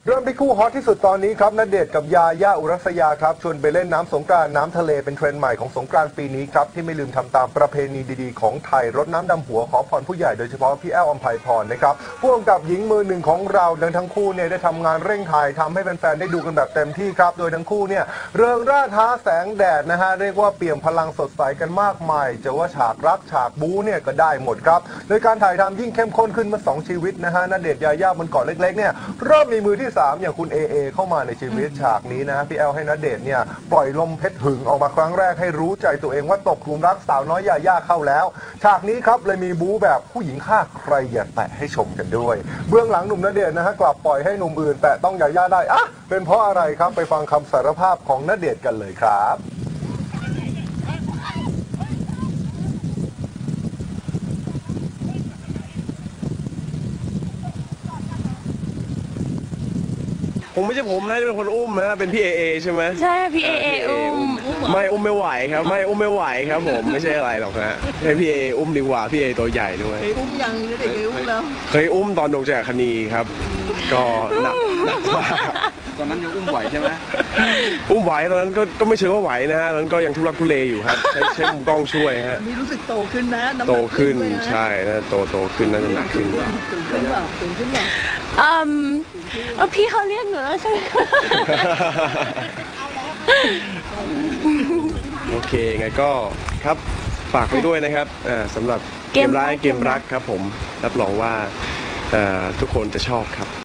เริ่มที่คู่ฮอตที่สุดตอนนี้ครับณเดชน์กับยาย่าอุรัสยาครับชวนไปเล่นน้ำสงกรานต์น้ำทะเลเป็นเทรนด์ใหม่ของสงกรานต์ปีนี้ครับที่ไม่ลืมทำตามประเพณีดีๆของไทยรดน้ำดำหัวขอพรผู้ใหญ่โดยเฉพาะพี่แอ้วอำไพพรนะครับผู้กำกับหญิงมือหนึ่งของเราทั้งคู่เนี่ยได้ทำงานเร่งถ่ายทำให้แฟนๆได้ดูกันแบบเต็มที่ครับโดยทั้งคู่เนี่ยเริงร่าท้าแสงแดดนะฮะเรียกว่าเปี่ยมพลังสดใสกันมากมายจะว่าฉากรักฉากบู๊เนี่ยก็ได้หมดครับโดยการถ่ายทำยิ่งเข้มข้นขึ้นเมื่อ2ชีวิตนะฮะณเดชน์ยาย่าบนเกาะเล็กๆเนี่ยเริ่มมีมือที่3อย่างคุณเอเข้ามาในชีวิตฉากนี้นะฮะพี่แอลให้ณเดชน์เนี่ยปล่อยลมเพชรหึงออกมาครั้งแรกให้รู้ใจตัวเองว่าตกหลุมรักสาวน้อยยาย่าเข้าแล้วฉากนี้ครับเลยมีบู๊แบบผู้หญิงฆ่าใครอย่าแตะให้ชมกันด้วยเบื้องหลังหนุ่มณเดชน์นะฮะกลับปล่อยให้หนุ่มอื่นแตะต้องยาย่าได้อะเป็นเพราะอะไรครับไปฟังคำสารภาพของณเดชน์กันเลยครับผมไม่ใช่ผมนะเป็นคนอุ้มนะเป็นพี่เอใช่ไหมใช่พี่เออุ้มไม่อุ้มไม่ไหวครับไม่อุ้มไม่ไหวครับผมไม่ใช่อะไรหรอกนะให้พี่เออุ้มดีกว่าพี่เอตัวใหญ่ด้วยเคยอุ้มยังเด็กเคยอุ้มแล้วเคยอุ้มตอนลงจากคณีครับก็หนักมากตอนนั้นยังอุ้มไหวใช่ไหมอุ้มไหวตอนนั้นก็ไม่เชิงว่าไหวนะฮะตอนนั้นก็ยังทุรักทุเลอยู่ครับใช้มุมกล้องช่วยฮะมีรู้สึกโตขึ้นนะโตขึ้นใช่นะโตขึ้นน่าจะหนักขึ้นตื่นขึ้นเปล่าตื่นขึ้นเปล่าพี่เขาเรียกหนูแล้วใช่ไหมโอเคไงก็ครับฝากไปด้วยนะครับสำหรับเกมร้ายเกมรักครับผมรับรองว่าทุกคนจะชอบครับ